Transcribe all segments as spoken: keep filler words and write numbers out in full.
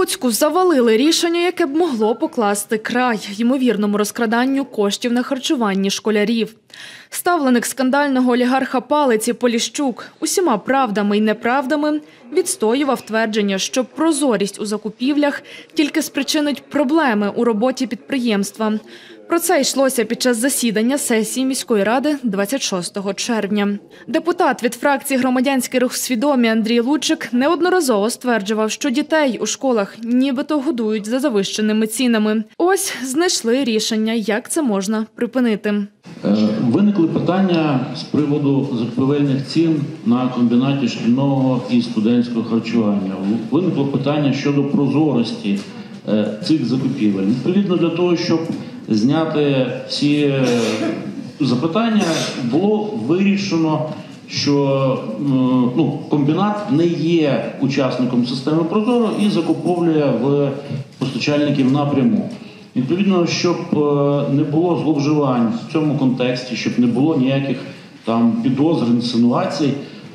Луцьку завалили рішення, яке б могло покласти край ймовірному розкраданню коштів на харчуванні школярів. Ставленик скандального олігарха Палиці Поліщук усіма правдами і неправдами відстоював твердження, що прозорість у закупівлях тільки спричинить проблеми у роботі підприємства. Про це йшлося під час засідання сесії міської ради двадцять шостого червня. Депутат від фракції «Громадянський рух свідомі» Андрій Лучик неодноразово стверджував, що дітей у школах нібито годують за завищеними цінами. Ось знайшли рішення, як це можна припинити. Виникли питання з приводу закупівельних цін на комбінаті шкільного і студентського харчування. Виникло питання щодо прозорості цих закупівель. Відповідно, для того, щоб зняти всі запитання, було вирішено, що ну, комбінат не є учасником системи «Прозоро» і закуповує в постачальників напряму. Відповідно, щоб не було зловживань в цьому контексті, щоб не було ніяких там підозр, інсинуацій,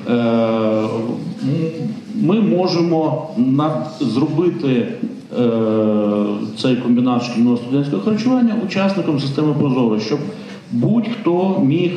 ми можемо зробити цей комбінат шкільного студентського харчування учасником системи «Прозоро», щоб будь-хто міг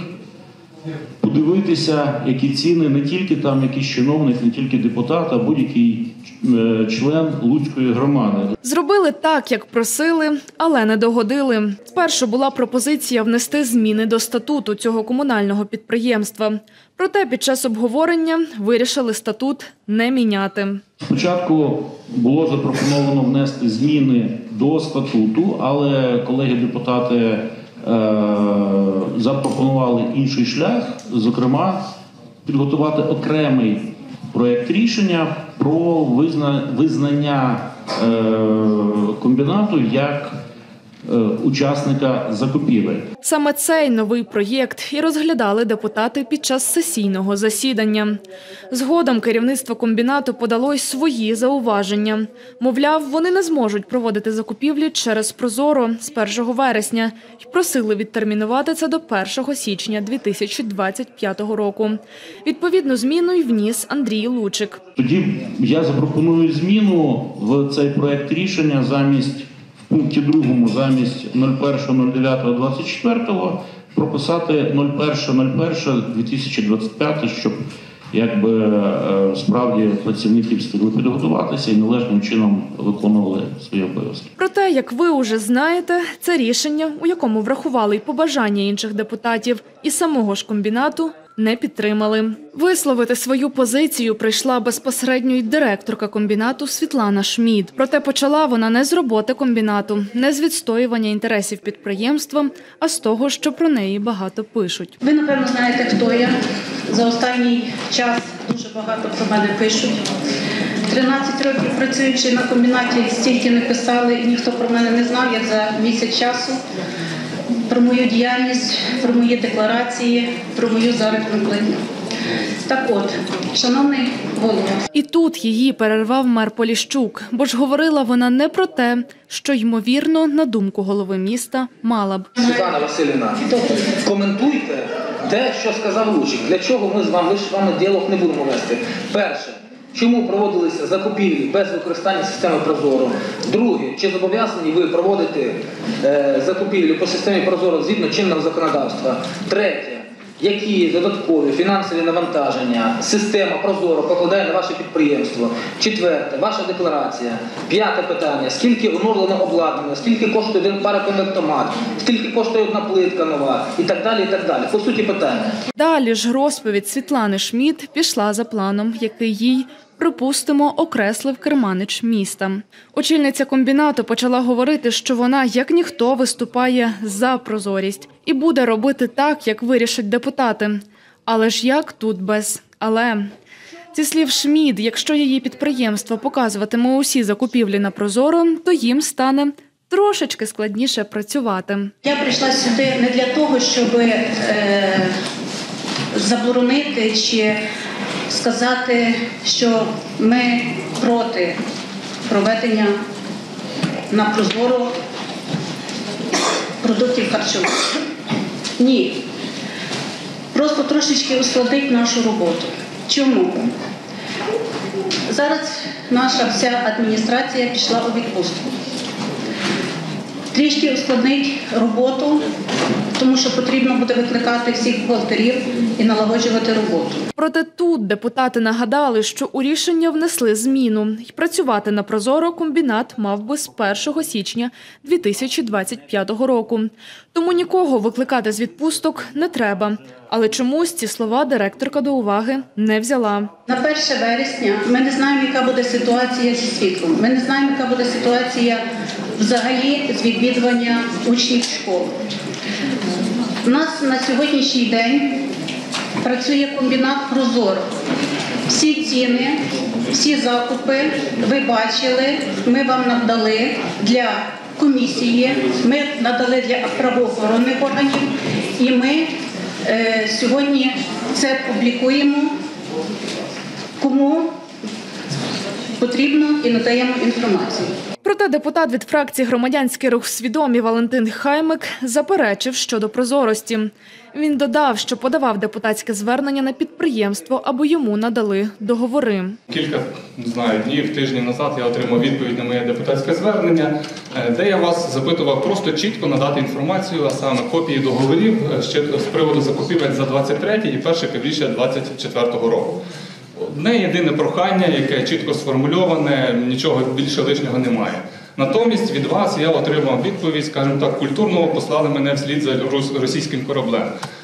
подивитися, які ціни, не тільки там якийсь чиновник, не тільки депутат, а будь-який член Луцької громади. Зробили так, як просили, але не догодили. Спершу була пропозиція внести зміни до статуту цього комунального підприємства. Проте під час обговорення вирішили статут не міняти. Спочатку було запропоновано внести зміни до статуту, але колеги-депутати е- запропонували інший шлях, зокрема, підготувати окремий проєкт рішення про визнання е- комбінату як учасника закупівель. Саме цей новий проєкт і розглядали депутати під час сесійного засідання. Згодом керівництво комбінату подало й свої зауваження. Мовляв, вони не зможуть проводити закупівлі через «Прозоро» з першого вересня і просили відтермінувати це до першого січня дві тисячі двадцять п'ятого року. Відповідну зміну й вніс Андрій Лучик. Тоді я запропоную зміну в цей проєкт рішення замість в пункті другому замість першого дев'ятого двадцять четвертого прописати першого першого дві тисячі двадцять п'ятого, щоб якби справді працівники встигли підготуватися і належним чином виконували свої обов'язки. Проте, як ви уже знаєте, це рішення, у якому врахували й побажання інших депутатів і самого ж комбінату, не підтримали. Висловити свою позицію прийшла безпосередньо й директорка комбінату Світлана Шмід. Проте почала вона не з роботи комбінату, не з відстоювання інтересів підприємства, а з того, що про неї багато пишуть. Ви, напевно, знаєте, хто я. За останній час дуже багато про мене пишуть. тринадцять років працюючи на комбінаті, стільки не писали, і ніхто про мене не знав, як за місяць часу. Про мою діяльність, про мої декларації, про мою заробітну платню. Так от, шановний голова. І тут її перервав мер Поліщук, бо ж говорила вона не про те, що, ймовірно, на думку голови міста, мала б. Світлана Василівна, коментуйте те, що сказав Лучик. Для чого ми з вами, ми ж з вами діалог не будемо вести. Перше. Чому проводилися закупівлі без використання системи «Прозоро»? Друге, чи зобов'язані ви проводити е, закупівлі по системі «Прозоро» згідно чинного законодавства? Третє, які додаткові фінансові навантаження система «Прозоро» покладає на ваше підприємство? Четверте, ваша декларація. П'яте питання, скільки оновлено обладнання, скільки коштує один пароконвектомат, скільки коштує одна плитка нова і так далі, і так далі. По суті питання. Далі ж розповідь Світлани Шмід пішла за планом, який їй, припустимо, окреслив керманич міста. Очільниця комбінату почала говорити, що вона, як ніхто, виступає за прозорість і буде робити так, як вирішать депутати. Але ж як тут без «але»? Зі слів Шмід, якщо її підприємство показуватиме усі закупівлі на «Прозоро», то їм стане трошечки складніше працювати. Я прийшла сюди не для того, щоб е, заборонити чи сказати, що ми проти проведення на «Прозоро» продуктів харчування. Ні. Просто трошечки ускладнить нашу роботу. Чому? Зараз наша вся адміністрація пішла у відпустку. Трішки ускладнить роботу, тому що потрібно буде викликати всіх бухгалтерів і налагоджувати роботу. Проте тут депутати нагадали, що у рішення внесли зміну. І працювати на Прозоро комбінат мав би з першого січня дві тисячі двадцять п'ятого року. Тому нікого викликати з відпусток не треба. Але чомусь ці слова директорка до уваги не взяла. На перше вересня ми не знаємо, яка буде ситуація зі світлом. Ми не знаємо, яка буде ситуація взагалі з відвідування учнів школ. У нас на сьогоднішній день працює комбінат «Прозоро». Всі ціни, всі закупи ви бачили, ми вам надали для комісії, ми надали для правоохоронних органів і ми е, сьогодні це публікуємо, кому потрібно і надаємо інформацію. Проте депутат від фракції «Громадянський рух Свідомі» Валентин Хаймик заперечив щодо прозорості. Він додав, що подавав депутатське звернення на підприємство, аби йому надали договори. Кілька, не знаю, днів, тижнів назад я отримав відповідь на моє депутатське звернення, де я вас запитував просто чітко надати інформацію, а саме копії договорів з приводу закупівель за двадцять третій і перше півріччя двадцять четвертого року. Одне єдине прохання, яке чітко сформульоване, нічого більше лишнього немає. Натомість від вас я отримав відповідь, скажімо так, культурно послали мене вслід за російським кораблем.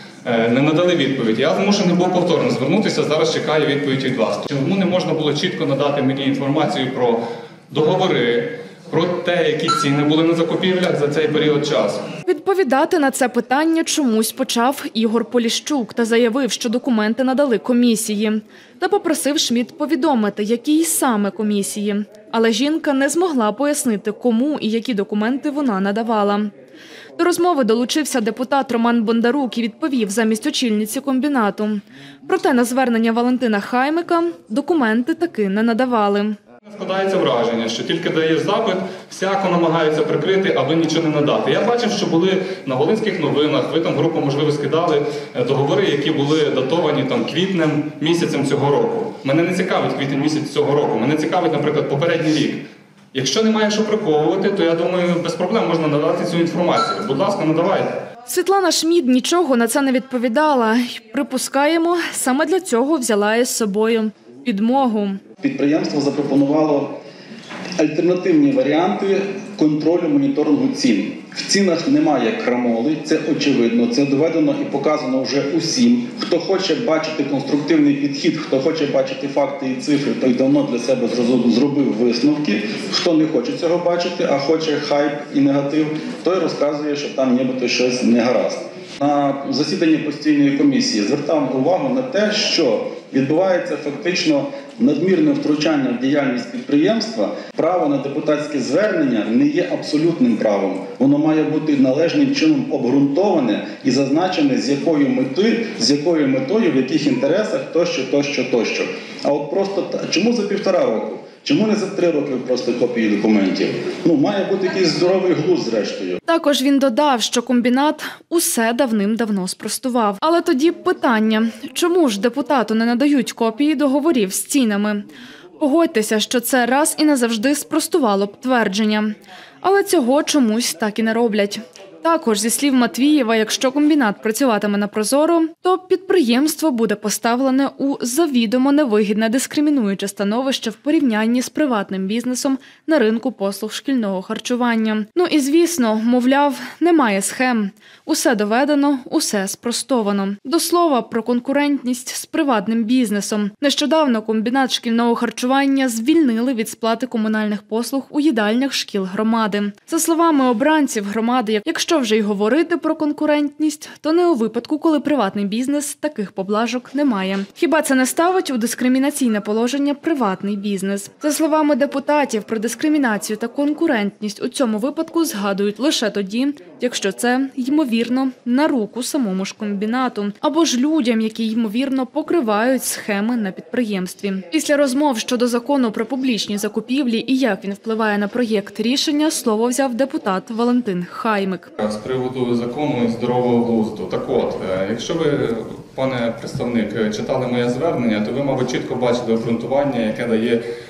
Не надали відповідь. Я змушений був повторно звернутися, зараз чекаю відповідь від вас. Чому не можна було чітко надати мені інформацію про договори, про те, які ціни були на закупівлях за цей період часу? Відповідати на це питання чомусь почав Ігор Поліщук та заявив, що документи надали комісії. Та попросив Шмідт повідомити, якій саме комісії. Але жінка не змогла пояснити, кому і які документи вона надавала. До розмови долучився депутат Роман Бондарук і відповів замість очільниці комбінату. Проте на звернення Валентина Хаймика документи таки не надавали. Складається враження, що тільки даєш запит, всяко намагаються прикрити, аби нічого не надати. Я бачив, що були на Волинських новинах, ви там групу, можливо, скидали договори, які були датовані там квітнем місяцем цього року. Мене не цікавить квітень місяць цього року, мене цікавить, наприклад, попередній рік. Якщо немає що приховувати, то я думаю, без проблем можна надати цю інформацію. Будь ласка, надавайте. Світлана Шмідт нічого на це не відповідала. Припускаємо, саме для цього взяла із собою підмогу. Підприємство запропонувало альтернативні варіанти контролю моніторингу цін. В цінах немає крамоли, це очевидно, це доведено і показано вже усім. Хто хоче бачити конструктивний підхід, хто хоче бачити факти і цифри, той давно для себе зробив висновки. Хто не хоче цього бачити, а хоче хайп і негатив, той розказує, що там нібито щось не гаразд. На засіданні постійної комісії звертав увагу на те, що відбувається фактично надмірне втручання в діяльність підприємства. Право на депутатське звернення не є абсолютним правом. Воно має бути належним чином обґрунтоване і зазначене, з якою метою, з якою метою, в яких інтересах, тощо, тощо, тощо. А от просто, чому за півтора року? Чому не за три роки просто копії документів? Ну, має бути якийсь здоровий глузд зрештою. Також він додав, що комбінат усе давним-давно спростував. Але тоді питання, чому ж депутату не надають копії договорів з цінами? Погодьтеся, що це раз і назавжди спростувало б твердження. Але цього чомусь так і не роблять. Також, зі слів Матвієва, якщо комбінат працюватиме на Прозоро, то підприємство буде поставлене у завідомо невигідне дискримінуюче становище в порівнянні з приватним бізнесом на ринку послуг шкільного харчування. Ну і звісно, мовляв, немає схем. Усе доведено, усе спростовано. До слова про конкурентність з приватним бізнесом. Нещодавно комбінат шкільного харчування звільнили від сплати комунальних послуг у їдальнях шкіл громади. За словами обранців громади, якщо вже й говорити про конкурентність, то не у випадку, коли приватний бізнес таких поблажок не має. Хіба це не ставить у дискримінаційне положення приватний бізнес? За словами депутатів, про дискримінацію та конкурентність у цьому випадку згадують лише тоді, якщо це, ймовірно, на руку самому ж комбінату, або ж людям, які, ймовірно, покривають схеми на підприємстві. Після розмов щодо закону про публічні закупівлі і як він впливає на проєкт рішення, слово взяв депутат Валентин Хаймик. З приводу закону і здорового глузду. Так от, якщо ви, пане представник, читали моє звернення, то ви, мабуть, чітко бачили обґрунтування, яке дає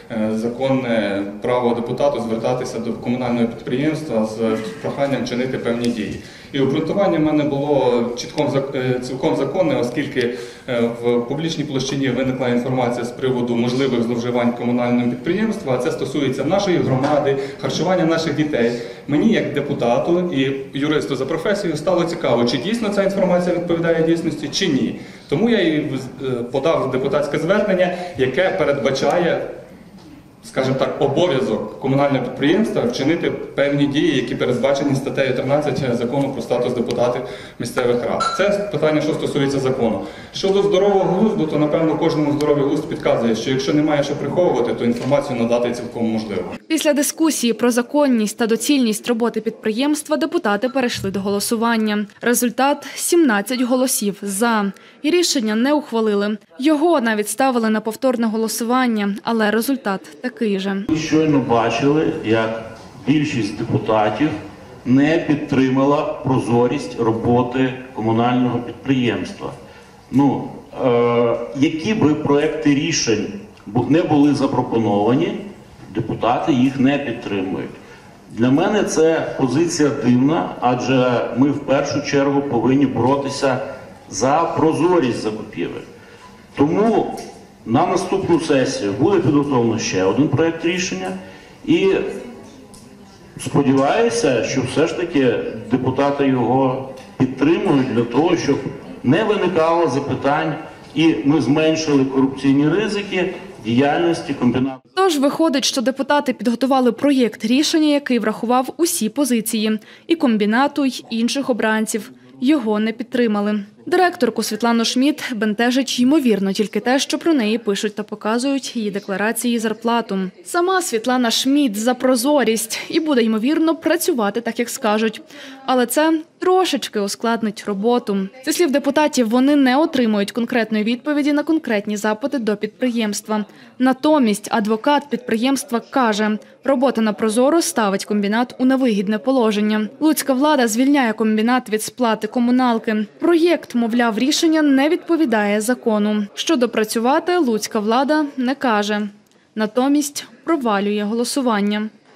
законне право депутату звертатися до комунального підприємства з проханням чинити певні дії. І обґрунтування в мене було чітком, цілком законне, оскільки в публічній площині виникла інформація з приводу можливих зловживань комунального підприємства, а це стосується нашої громади, харчування наших дітей. Мені, як депутату і юристу за професією, стало цікаво, чи дійсно ця інформація відповідає дійсності, чи ні. Тому я і подав депутатське звернення, яке передбачає, скажімо так, обов'язок комунального підприємства вчинити певні дії, які передбачені статтею тринадцять Закону про статус депутатів місцевих рад. Це питання, що стосується закону. Щодо здорового глузду, то, напевно, кожному здоровий глузд підказує, що якщо немає що приховувати, то інформацію надати цілком можливо. Після дискусії про законність та доцільність роботи підприємства депутати перейшли до голосування. Результат – сімнадцять голосів «за». І рішення не ухвалили. Його навіть ставили на повторне голосування, але результат такий же. Ми щойно бачили, як більшість депутатів не підтримала прозорість роботи комунального підприємства. Ну, е, які би проекти рішень не були запропоновані, депутати їх не підтримують. Для мене це позиція дивна, адже ми в першу чергу повинні боротися за прозорість закупівель. Тому на наступну сесію буде підготовлено ще один проект рішення і сподіваюся, що все ж таки депутати його підтримують для того, щоб не виникало запитань і ми зменшили корупційні ризики діяльності комбінату. Тож виходить, що депутати підготували проєкт рішення, який врахував усі позиції – і комбінату, й інших обранців. Його не підтримали. Директорку Світлану Шмід бентежить ймовірно тільки те, що про неї пишуть та показують її декларації зарплату. Сама Світлана Шмід за прозорість і буде ймовірно працювати так, як скажуть. Але це трошечки ускладнить роботу. Зі слів депутатів, вони не отримують конкретної відповіді на конкретні запити до підприємства. Натомість адвокат підприємства каже, робота на прозоро ставить комбінат у невигідне положення. Луцька влада звільняє комбінат від сплати комуналки. Проєкт, мовляв, рішення не відповідає закону. Що допрацювати, луцька влада не каже. Натомість провалює голосування.